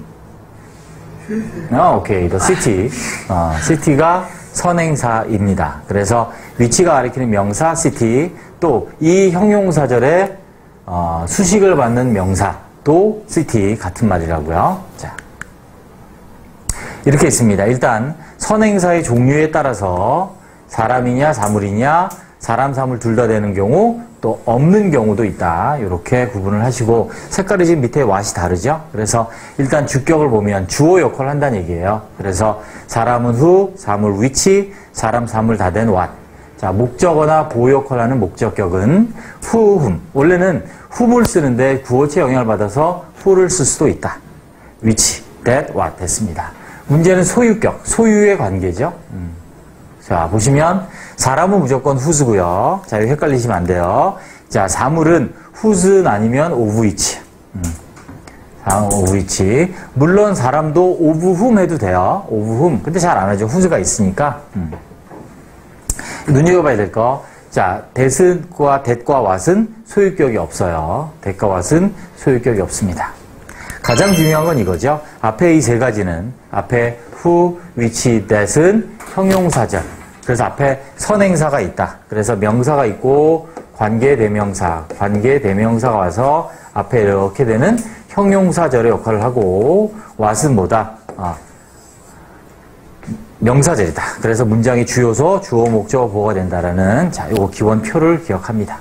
오케이, the city. city가 선행사입니다. 그래서 위치가 가리키는 명사 city, 또 이 형용사절에 수식을 받는 명사도 city 같은 말이라고요. 자, 이렇게 있습니다. 일단 선행사의 종류에 따라서 사람이냐 사물이냐 사람 사물 둘 다 되는 경우 또 없는 경우도 있다. 이렇게 구분을 하시고 색깔이 지금 밑에 왓이 다르죠. 그래서 일단 주격을 보면 주어 역할을 한다는 얘기예요. 그래서 사람은 who, 사물 which, 사람 사물 다 된 what. 자, 목적어나 보호 역할을 하는 목적격은 who, whom. 원래는 whom을 쓰는데 구어체 영향을 받아서 who를 쓸 수도 있다. which, that, what 됐습니다. 문제는 소유격, 소유의 관계죠. 자, 보시면 사람은 무조건 who's고요. 자, 이거 헷갈리시면 안 돼요. 자, 사물은 whose 아니면 of which. of which. 물론 사람도 of whom 해도 돼요. of whom. 근데 잘 안 하죠. who's가 있으니까. 눈여겨봐야 될 거. 자, that과 what은 소유격이 없어요. that과 what은 소유격이 없습니다. 가장 중요한 건 이거죠. 앞에 이 세 가지는 앞에 who, which, that은 형용사절. 그래서 앞에 선행사가 있다. 그래서 명사가 있고 관계대명사가 와서 앞에 이렇게 되는 형용사절의 역할을 하고 what은 뭐다? 명사절이다. 그래서 문장의 주요소, 주어, 목적어, 보호가 된다라는 자, 요거 기원표를 기억합니다.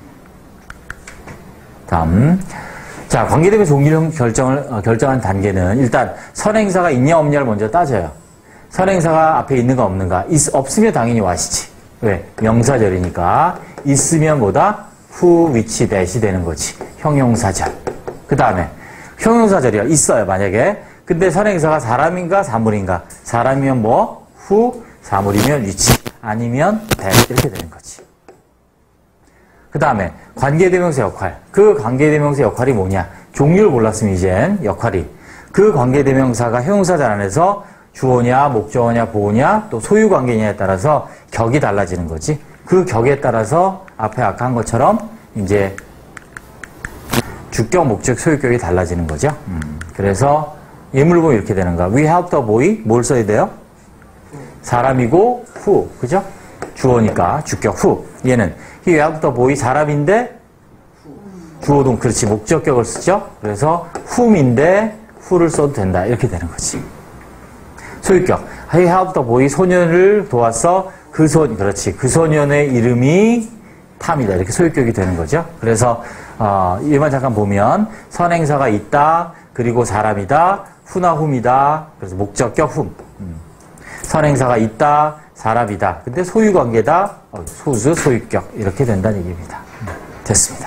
다음. 자, 관계대명사 종류 결정한 단계는 일단 선행사가 있냐 없냐를 먼저 따져요. 선행사가 앞에 있는가 없는가. 없으면 당연히 what이지. 왜? 명사절이니까. 있으면 뭐다? who, which, that이 되는 거지. 형용사절. 그 다음에 형용사절이야. 있어요, 만약에. 근데 선행사가 사람인가 사물인가. 사람이면 뭐? who, 사물이면 which, 아니면 that 이렇게 되는 거지. 그 다음에 관계대명사 역할. 그 관계대명사 역할이 뭐냐? 종류를 몰랐으면 이젠 역할이. 그 관계대명사가 형용사절 안에서 주어냐, 목적어냐, 보어냐, 또 소유관계냐에 따라서 격이 달라지는 거지. 그 격에 따라서 앞에 아까 한 것처럼 이제 주격, 목적, 소유격이 달라지는 거죠. 그래서 예문을 보면 이렇게 되는 거야. We helped the boy. 뭘 써야 돼요? 사람이고 who. 그죠? 주어니까 주격 who. 얘는 he helped the boy 사람인데 주어동 그렇지. 목적격을 쓰죠. 그래서 whom인데 who를 써도 된다. 이렇게 되는 거지. 소유격. He helped the boy. 소년을 도왔어. 그렇지. 그 소년의 이름이 탐이다. 이렇게 소유격이 되는 거죠. 그래서 얘만 잠깐 보면 선행사가 있다. 그리고 사람이다. who나 whom이다. 그래서 목적격 whom. 선행사가 있다. 사람이다. 근데 소유관계다. 소수, 소유격. 이렇게 된다는 얘기입니다. 됐습니다.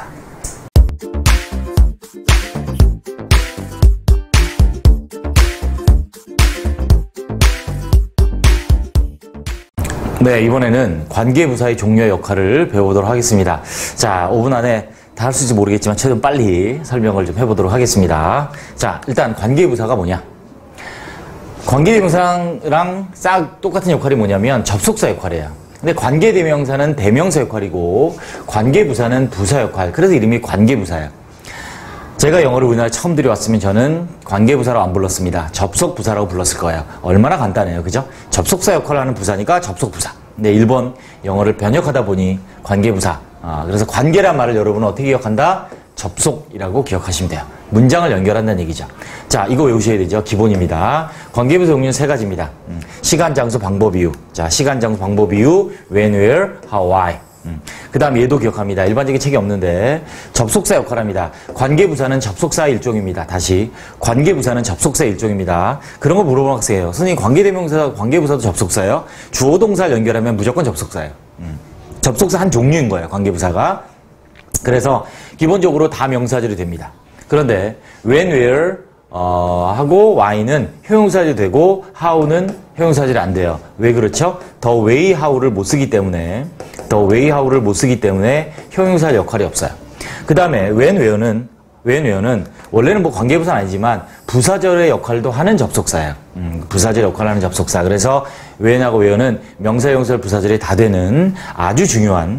네, 이번에는 관계부사의 종류의 역할을 배워보도록 하겠습니다. 자, 5분 안에 다 할 수 있을지 모르겠지만 최대한 빨리 설명을 좀 해보도록 하겠습니다. 자, 일단 관계부사가 뭐냐? 관계대명사랑 싹 똑같은 역할이 뭐냐면 접속사 역할이에요. 근데 관계대명사는 대명사 역할이고 관계부사는 부사 역할. 그래서 이름이 관계부사예요. 제가 영어를 우리나라에 처음 들여왔으면 저는 관계부사로 안 불렀습니다. 접속부사라고 불렀을 거예요. 얼마나 간단해요. 그죠? 접속사 역할을 하는 부사니까 접속부사. 근데 일본 영어를 변역하다 보니 관계부사. 그래서 관계란 말을 여러분은 어떻게 기억한다? 접속이라고 기억하시면 돼요. 문장을 연결한다는 얘기죠. 자, 이거 외우셔야 되죠. 기본입니다. 관계부사 종류는 세 가지입니다. 시간, 장소, 방법, 이유. 자, 시간, 장소, 방법, 이유. when, where, how, why. 그 다음 얘도 기억합니다. 일반적인 책이 없는데 접속사 역할을 합니다. 관계부사는 접속사 일종입니다. 다시 관계부사는 접속사 일종입니다. 그런 거 물어보는 학생이에요. 선생님 관계대명사 관계부사도 접속사예요? 주어 동사를 연결하면 무조건 접속사예요. 접속사 한 종류인 거예요. 관계부사가. 그래서 기본적으로 다 명사절이 됩니다. 그런데 when, where 하고 why는 형용사절이 되고 how는 형용사절이 안 돼요. 왜 그렇죠? the way how를 못 쓰기 때문에 형용사 역할이 없어요. 그 다음에 when, where는 원래는 뭐 관계부사는 아니지만 부사절의 역할도 하는 접속사예요. 부사절 역할을 하는 접속사. 그래서 when하고 where는 명사, 형용사, 부사절이 다 되는 아주 중요한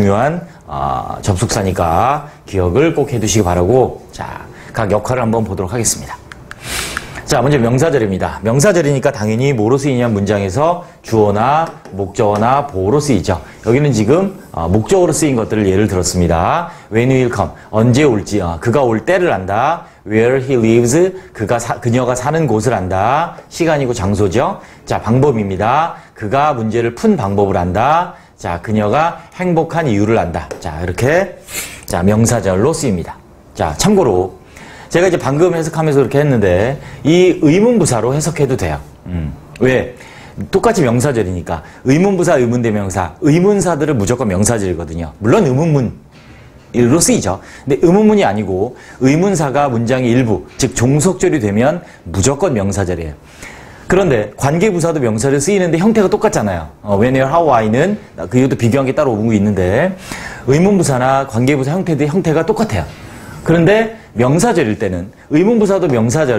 접속사니까 기억을 꼭 해두시기 바라고, 자, 각 역할을 한번 보도록 하겠습니다. 자, 먼저 명사절입니다. 명사절이니까 당연히 뭐로 쓰이냐면 문장에서 주어나 목적어나 보어로 쓰이죠. 여기는 지금 목적어로 쓰인 것들을 예를 들었습니다. When will come, 언제 올지, 그가 올 때를 안다. Where he lives, 그녀가 사는 곳을 안다. 시간이고 장소죠. 자, 방법입니다. 그가 문제를 푼 방법을 안다. 자, 그녀가 행복한 이유를 안다. 자, 이렇게 자 명사절로 쓰입니다. 자, 참고로 제가 이제 방금 해석하면서 그렇게 했는데 이 의문부사로 해석해도 돼요. 왜? 똑같이 명사절이니까 의문부사, 의문대명사, 의문사들은 무조건 명사절이거든요. 물론 의문문으로 쓰이죠. 근데 의문문이 아니고 의문사가 문장의 일부, 즉 종속절이 되면 무조건 명사절이에요. 그런데 관계부사도 명사를 쓰이는데 형태가 똑같잖아요. when, where, how, why는 그것도 비교한 게 따로 오고 있는데 의문부사나 관계부사 형태가 똑같아요. 그런데 명사절일 때는 의문부사는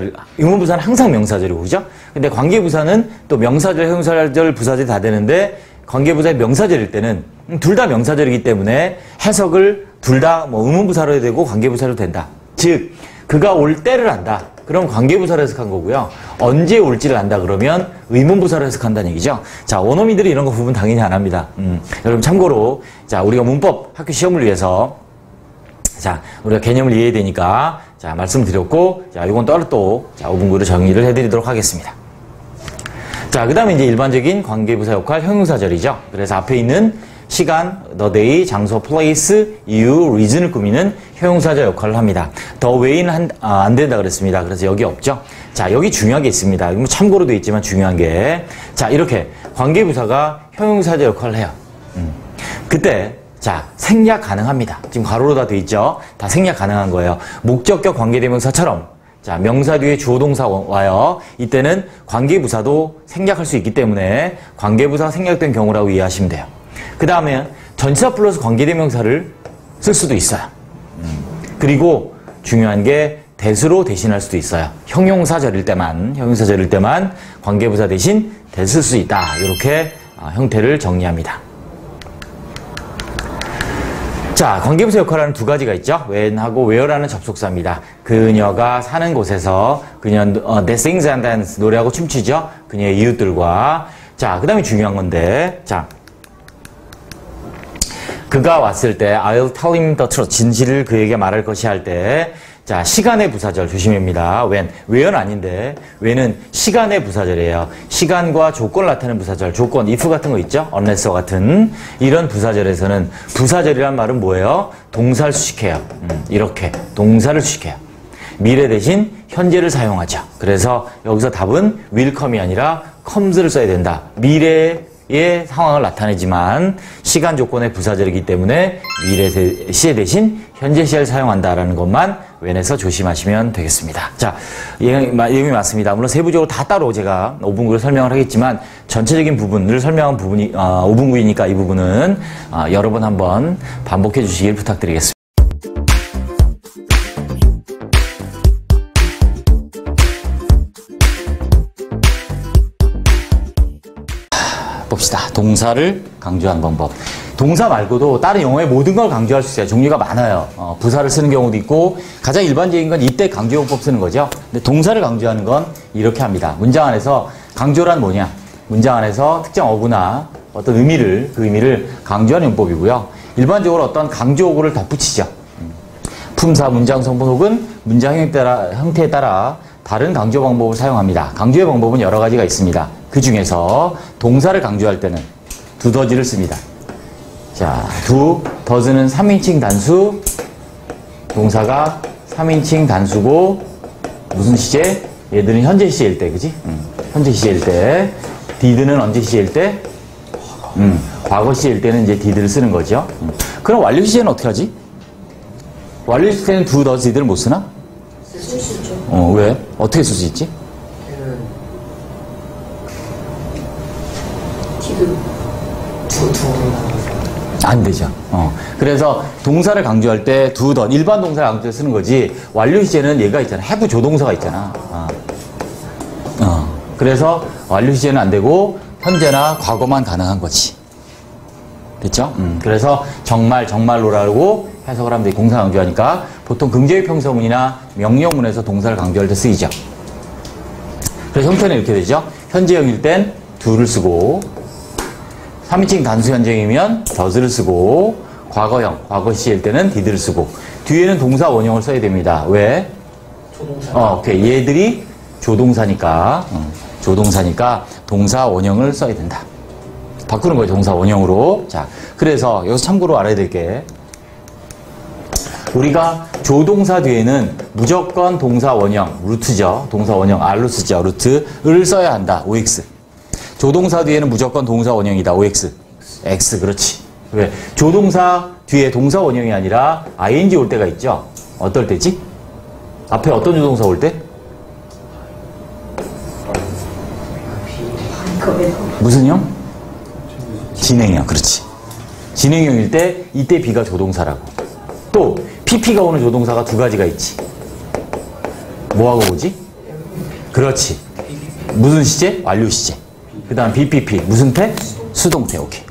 항상 명사절이고, 그죠? 근데 관계부사는 또 명사절, 형용사절, 부사절이 다 되는데 관계부사의 명사절일 때는 둘 다 명사절이기 때문에 해석을 둘 다 뭐 의문부사로 해도 되고 관계부사로 된다. 즉 그가 올 때를 안다. 그럼 관계부사로 해석한 거고요. 언제 올지를 안다 그러면 의문부사로 해석한다는 얘기죠. 자, 원어민들이 이런 거 부분 당연히 안 합니다. 여러분 참고로 자, 우리가 문법 학교 시험을 위해서 자, 우리가 개념을 이해해야 되니까 자, 말씀드렸고, 자, 이건 따로 또 자, 5분구로 정리를 해드리도록 하겠습니다. 자, 그 다음에 이제 일반적인 관계부사 역할 형용사절이죠. 그래서 앞에 있는 시간, the day, 장소, place, 이유, reason을 꾸미는 형용사절 역할을 합니다. the way는 안 된다 그랬습니다. 그래서 여기 없죠. 자, 여기 중요한 게 있습니다. 뭐 참고로 돼 있지만 중요한 게, 자, 이렇게 관계부사가 형용사절 역할을 해요. 그때 자, 생략 가능합니다. 지금 가로로 다 돼 있죠? 다 생략 가능한 거예요. 목적격 관계대명사처럼 자, 명사 뒤에 주어 동사 와요. 이때는 관계부사도 생략할 수 있기 때문에 관계부사가 생략된 경우라고 이해하시면 돼요. 그 다음에 전치사 플러스 관계대명사를 쓸 수도 있어요. 그리고 중요한 게 대수로 대신할 수도 있어요. 형용사절일 때만 관계부사 대신 대쓸 수 있다. 이렇게 형태를 정리합니다. 자, 관계부사 역할을 하는 두 가지가 있죠. when하고 where라는 접속사입니다. 그녀가 사는 곳에서 그녀는 They sings and dance 노래하고 춤추죠. 그녀의 이웃들과. 자, 그 다음에 중요한 건데, 자, 그가 왔을 때 I'll tell him the truth 진실을 그에게 말할 것이 할 때, 자, 시간의 부사절 조심합니다. where는 아닌데 when은 시간의 부사절이에요. 시간과 조건을 나타내는 부사절, 조건, if 같은 거 있죠? unless 같은 이런 부사절에서는 부사절이란 말은 뭐예요? 동사를 수식해요. 이렇게 동사를 수식해요. 미래 대신 현재를 사용하죠. 그래서 여기서 답은 will come이 아니라 comes를 써야 된다. 미래의 상황을 나타내지만 시간 조건의 부사절이기 때문에 미래 시제 대신 현재 시제를 사용한다라는 것만 when에서 조심하시면 되겠습니다. 자, 내용이 맞습니다. 물론 세부적으로 다 따로 제가 5분구로 설명을 하겠지만 전체적인 부분을 설명한 부분이 5분구이니까 이 부분은 여러 번 한번 반복해 주시길 부탁드리겠습니다. 봅시다. 동사를 강조하는 방법. 동사 말고도 다른 영어의 모든 걸 강조할 수 있어요. 종류가 많아요. 부사를 쓰는 경우도 있고 가장 일반적인 건 이때 강조용법 쓰는 거죠. 근데 동사를 강조하는 건 이렇게 합니다. 문장 안에서 강조란 뭐냐? 문장 안에서 특정 어구나 어떤 의미를 그 의미를 강조하는 용법이고요. 일반적으로 어떤 강조어구를 덧붙이죠. 품사, 문장 성분 혹은 문장 형태에 따라 다른 강조 방법을 사용합니다. 강조의 방법은 여러 가지가 있습니다. 그 중에서 동사를 강조할 때는 두더지를 씁니다. 자, 더즈는 3인칭 단수, 동사가 3인칭 단수고 무슨 시제? 얘들은 현재 시제일 때, 그지? 현재 시제일 때. did는 언제 시제일 때? 과거 시제일 때는 이제 did를 쓰는 거죠. 그럼 완료 시제는 어떻게 하지? 완료 시제는 do, does, did를 못 쓰나? 쓸 수 있죠. 왜? 어떻게 쓸 수 있지? 걔는 티드 안 되죠. 그래서 동사를 강조할 때 do, does, 일반 동사를 강조해 쓰는 거지. 완료 시제는 얘가 있잖아. have 조동사가 있잖아. 그래서 완료 시제는 안 되고 현재나 과거만 가능한 거지. 됐죠? 그래서 정말로라고 해석을 하면 돼. 공사 강조하니까 보통 긍정의 평서문이나 명령문에서 동사를 강조할 때 쓰이죠. 그래서 형태는 이렇게 되죠. 현재형일 땐 do를 쓰고 3인칭 단수 현재형이면 does를 쓰고 과거형, 과거 시일 때는 did를 쓰고 뒤에는 동사 원형을 써야 됩니다. 왜? 조동사. 오케이. 얘들이 조동사니까 동사 원형을 써야 된다. 바꾸는 거예요. 동사 원형으로. 자, 그래서 여기서 참고로 알아야 될 게 우리가 조동사 뒤에는 무조건 동사 원형, 루트죠. 동사 원형, R로 쓰죠. 루트를 써야 한다. OX. 조동사 뒤에는 무조건 동사 원형이다. OX. X, 그렇지. 왜? 조동사 뒤에 동사 원형이 아니라 ing 올 때가 있죠. 어떨 때지? 앞에 어떤 조동사 올 때? 무슨 형? 진행형, 그렇지. 진행형일 때 이때 B가 조동사라고. 또 PP가 오는 조동사가 두 가지가 있지. 뭐하고 오지? 그렇지. 무슨 시제? 완료 시제. 그 다음 BPP. 무슨 태? 수동태. 오케이.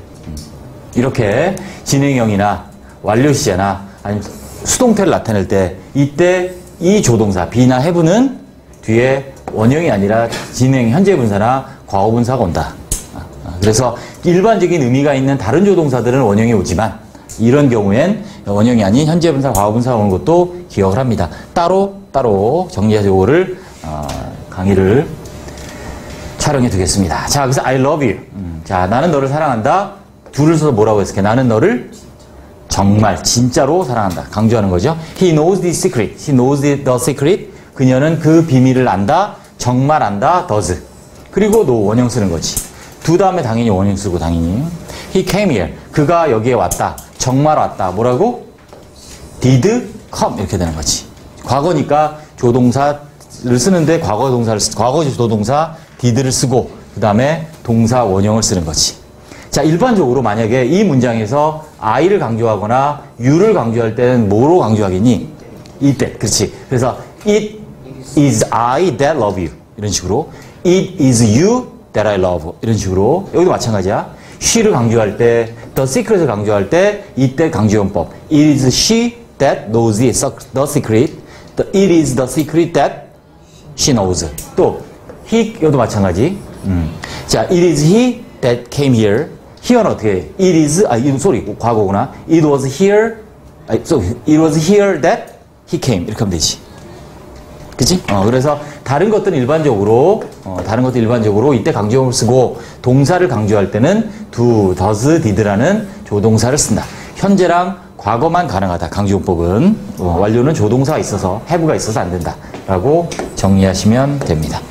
이렇게 진행형이나 완료 시제나 아니면 수동태를 나타낼 때 이때 이 조동사 B나 have는 뒤에 원형이 아니라 진행 현재 분사나 과거 분사가 온다. 그래서 일반적인 의미가 있는 다른 조동사들은 원형이 오지만 이런 경우엔 원형이 아닌 현재 분사, 과거 분사가 오는 것도 기억을 합니다. 따로 정리해서 요거를 강의를 촬영해 두겠습니다. 자, 그래서 I love you. 자, 나는 너를 사랑한다. 둘을 써서 뭐라고 했을까? 나는 너를 정말 진짜로 사랑한다. 강조하는 거죠. He knows the secret. He knows the secret. 그녀는 그 비밀을 안다. 정말 안다. does. 그리고 no 원형 쓰는 거지. 두 다음에 당연히 원형 쓰고 당연히. He came here. 그가 여기에 왔다. 정말 왔다. 뭐라고? did come 이렇게 되는 거지. 과거니까 조동사를 쓰는데 과거 조동사 did를 쓰고 그 다음에 동사 원형을 쓰는 거지. 자, 일반적으로 만약에 이 문장에서 I를 강조하거나 You를 강조할 때는 뭐로 강조하겠니? 이때. 그렇지. 그래서 It is I that love you. 이런 식으로. It is you that I love. 이런 식으로. 여기도 마찬가지야. She를 강조할 때, The secret을 강조할 때 이때 강조용법. It is she that knows the secret. It is the secret that she knows. 또 he, 이것도 마찬가지. 자, it is he that came here. here는 어떻게 해? It is, 과거구나. It was here, it was here that he came. 이렇게 하면 되지. 그치? 그래서 다른 것들은 일반적으로 이때 강조형을 쓰고 동사를 강조할 때는 do, does, did라는 조동사를 쓴다. 현재랑 과거만 가능하다. 강조용법은. 완료는 조동사가 있어서, have가 있어서 안 된다. 라고 정리하시면 됩니다.